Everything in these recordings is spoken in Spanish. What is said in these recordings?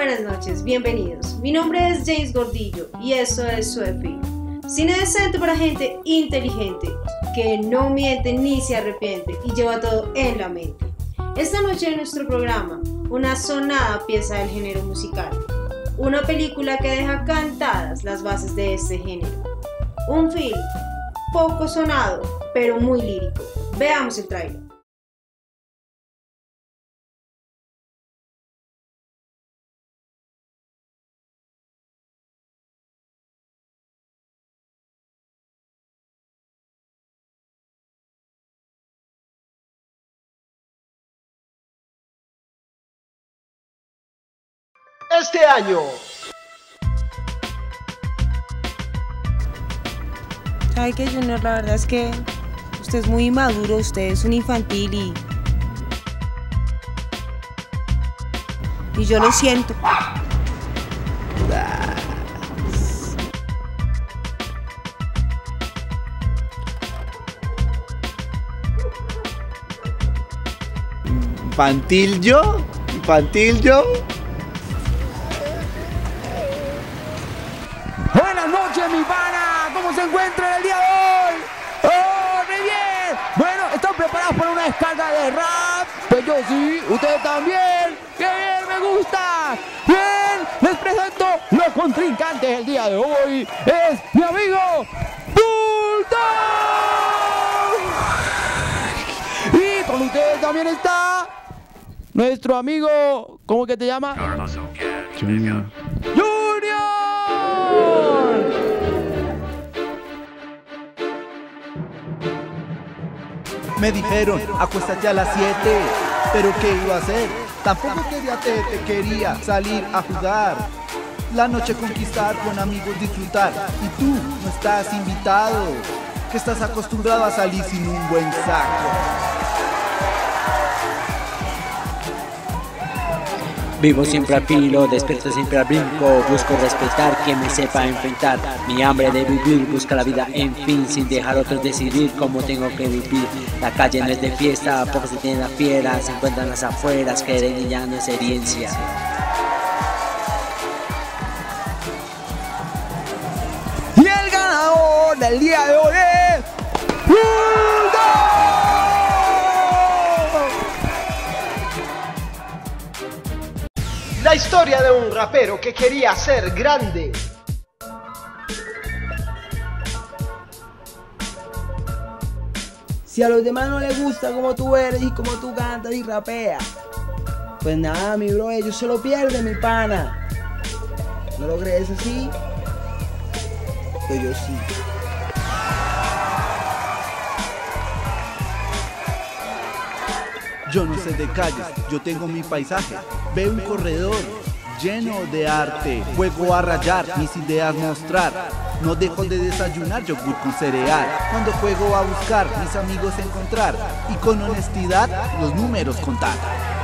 buenas noches, bienvenidos. Mi nombre es James Gordillo y esto es Suefil, cine decente para gente inteligente, que no miente ni se arrepiente y lleva todo en la mente. Esta noche en nuestro programa, una sonada pieza del género musical, una película que deja cantadas las bases de este género, un film poco sonado, pero muy lírico. Veamos el tráiler. Este año. Ay, que Junior, la verdad es que usted es muy inmaduro, usted es un infantil y yo lo siento. ¿Infantil yo? ¿Infantil yo? Buenas noches, mi pana. ¿Cómo se encuentra en el día de hoy? ¡Oh, muy bien! Bueno, ¿están preparados para una descarga de rap? Pues yo sí, ustedes también. ¡Qué bien, me gusta! Bien, les presento los contrincantes del día de hoy. Es mi amigo Bulldog. Y con ustedes también está nuestro amigo, ¿cómo que te llama? Junior. ¡Junior! Me dijeron, acuéstate a las 7, pero ¿qué iba a hacer? Tampoco quería salir a jugar. La noche conquistar, con amigos disfrutar. Y tú no estás invitado, que estás acostumbrado a salir sin un buen saco. Vivo siempre al filo, despierto siempre al brinco. Busco respetar quien me sepa enfrentar. Mi hambre de vivir, busca la vida en fin, sin dejar a otros decidir cómo tengo que vivir. La calle no es de fiesta, pocos se tienen la fiera. Se encuentran las afueras, que de niña no es herencia. Y el ganador del día de hoy es Bulldog. La historia de un rapero que quería ser grande. Si a los demás no les gusta como tú eres y como tú cantas y rapeas, pues nada, mi bro, ellos se lo pierden, mi pana. ¿No lo crees así? Pues yo sí. Yo no sé de calles, yo tengo mi paisaje. Veo un corredor lleno de arte. Juego a rayar, mis ideas mostrar. No dejo de desayunar yogur con cereal. Cuando juego a buscar, mis amigos encontrar. Y con honestidad, los números contar.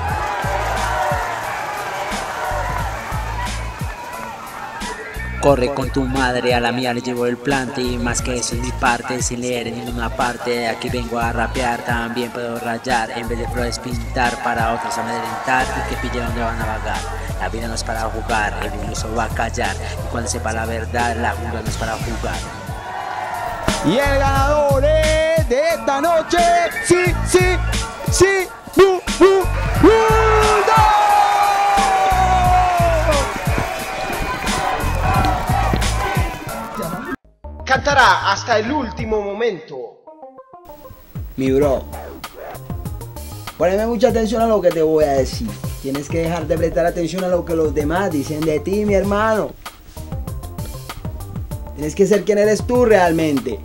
Corre con tu madre, a la mía le llevo el plante. Y más que eso es mi parte, sin leer en ninguna parte. Aquí vengo a rapear, también puedo rayar. En vez de flores pintar, para otros amedrentar. Y que pille donde van a vagar. La vida no es para jugar, el iluso va a callar. Y cuando sepa la verdad, la jungla no es para jugar. Y el ganador es de esta noche, sí, Bulldog. Cantará hasta el último momento. Mi bro, poneme mucha atención a lo que te voy a decir. Tienes que dejar de prestar atención a lo que los demás dicen de ti, mi hermano. Tienes que ser quien eres tú realmente.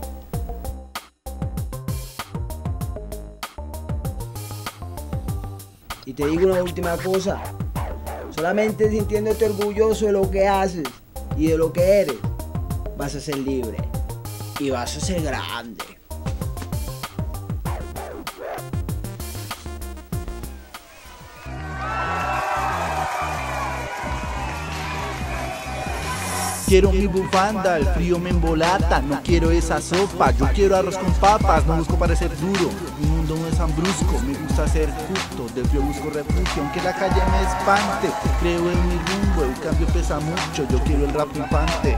Y te digo una última cosa. Solamente sintiéndote orgulloso de lo que haces y de lo que eres, vas a ser libre y vas a ser grande. Quiero mi bufanda, el frío me embolata. No quiero esa sopa, yo quiero arroz con papas. No busco parecer duro, mi mundo mundo no es tan brusco, me gusta ser justo, del frío busco refugio, aunque la calle me espante, creo en mi rumbo, el cambio pesa mucho, yo quiero el rap infante.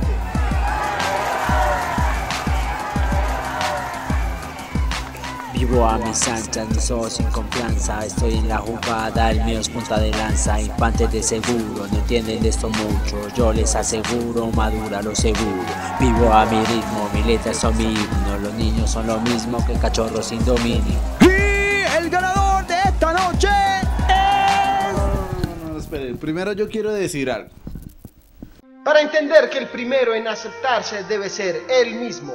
Vivo a mis anchas, no soy sin confianza, estoy en la jugada, el mío es punta de lanza, infantes de seguro, no entienden de esto mucho, yo les aseguro, madura lo seguro, vivo a mi ritmo, mis letras son mi himno, los niños son lo mismo que cachorros sin dominio. Y el ganador de esta noche es... No, espere, primero yo quiero decir algo. Para entender que el primero en aceptarse debe ser él mismo.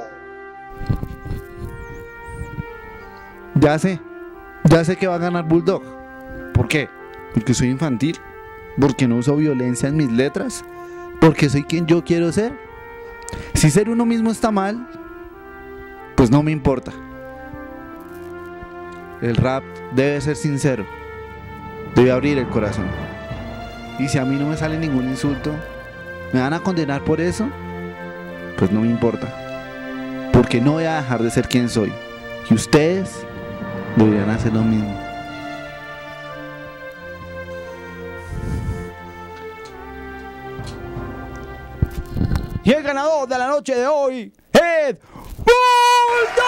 Ya sé que va a ganar Bulldog. ¿Por qué? Porque soy infantil, porque no uso violencia en mis letras, porque soy quien yo quiero ser. Si ser uno mismo está mal, pues no me importa. El rap debe ser sincero, debe abrir el corazón. Y si a mí no me sale ningún insulto, ¿me van a condenar por eso? Pues no me importa, porque no voy a dejar de ser quien soy. Y ustedes deberían hacer lo mismo. Y el ganador de la noche de hoy es Bulldog.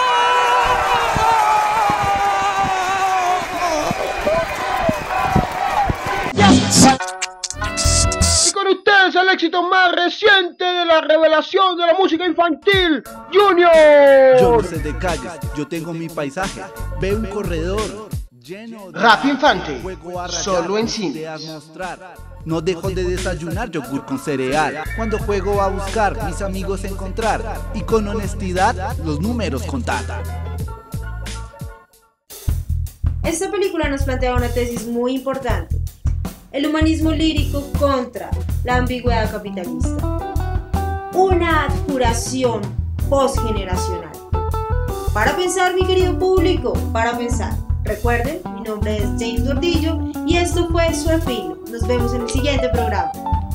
Y con ustedes el éxito más reciente de la revelación de la música infantil, Junior. Yo no sé de calles, yo tengo mi paisaje. Veo un corredor lleno de Rap infante, juego a rayar, solo en ideas cines. mostrar. No dejo de desayunar yogur con cereal. Cuando juego a buscar mis amigos encontrar y con honestidad los números contar. Esta película nos plantea una tesis muy importante: el humanismo lírico contra la ambigüedad capitalista. Una adjuración postgeneracional. Para pensar, mi querido público, para pensar. Recuerden, mi nombre es James Gordillo y esto fue Suefilo. Nos vemos en el siguiente programa.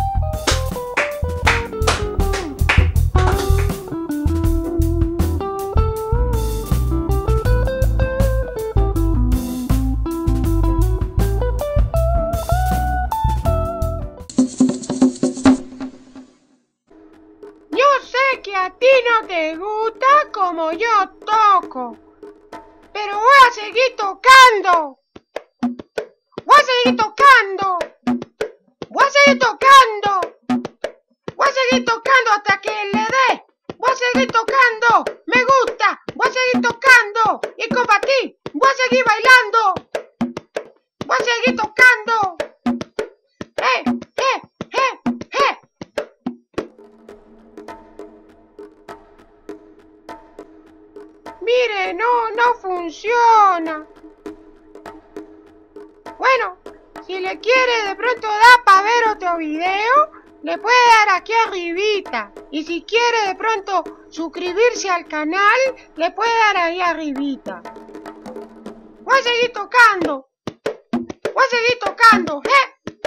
Yo sé que a ti no te gusta como yo toco, pero voy a seguir tocando. Voy a seguir tocando. Voy a seguir tocando. Voy a seguir tocando hasta que le dé. Voy a seguir tocando. Me gusta. Voy a seguir tocando. Y compa ti, voy a seguir bailando. Voy a seguir tocando. Mire, no funciona. Bueno, si le quiere de pronto dar para ver otro video, le puede dar aquí arribita. Y si quiere de pronto suscribirse al canal, le puede dar ahí arribita. Voy a seguir tocando. Voy a seguir tocando.